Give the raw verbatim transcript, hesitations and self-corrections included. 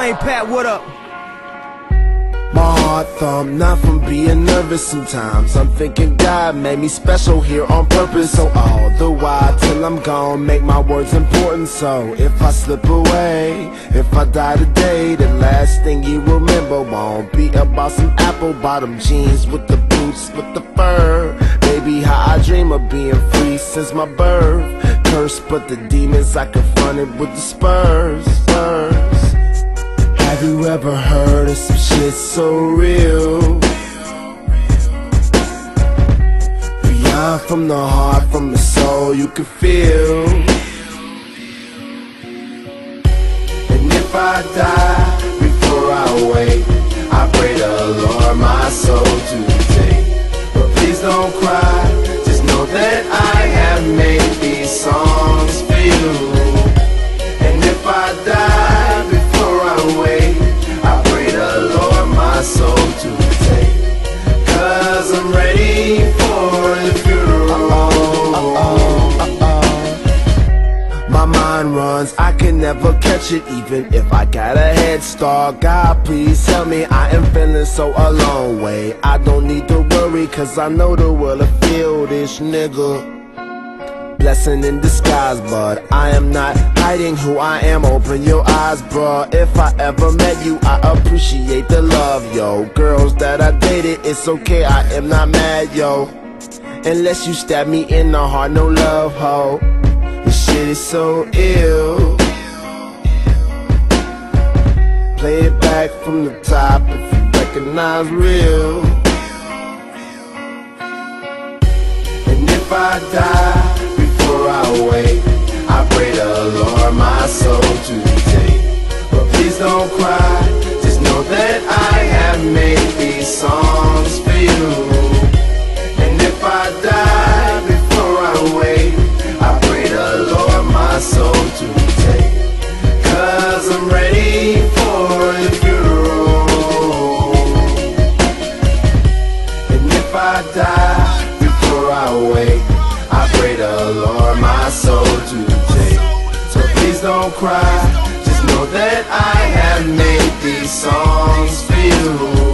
Wayne Pat, what up? My heart thump, not from being nervous sometimes. I'm thinking God made me special here on purpose. So all the while till I'm gone, make my words important. So if I slip away, if I die today, the last thing you remember won't be about some apple bottom jeans with the boots, with the fur. Baby, how I dream of being free since my birth. Cursed, but the demons I confronted with the spurs, spurs. Have you ever heard of some shit so real? Beyond from the heart, from the soul, you can feel. And if I die before I wake, I pray the Lord my soul to take. But please don't cry, just know that I have made these songs for you. And if I die before I wake, I pray the Lord my soul to take. Cause I'm ready for the funeral. My mind runs, I can never catch it, even if I got a head start. God, please help me, I am feeling so alone. Way I don't need to worry, cause I know the world will feel this nigga. Blessing in disguise, but I am not hiding who I am. Open your eyes, bruh. If I ever met you, I appreciate the love, yo. Girls that I dated, it's okay, I am not mad, yo. Unless you stab me in the heart, no love, ho. This shit is so ill. Play it back from the top if you recognize real. And if I die before I wake, I pray the Lord my soul to take. But please don't cry, just know that I have made these songs for you. And if I die before I wake, I pray the Lord my soul to take. Cause I'm ready for the funeral. And if I die before I wake, I pray the Lord my soul to take. So please don't cry, just know that I have made these songs for you.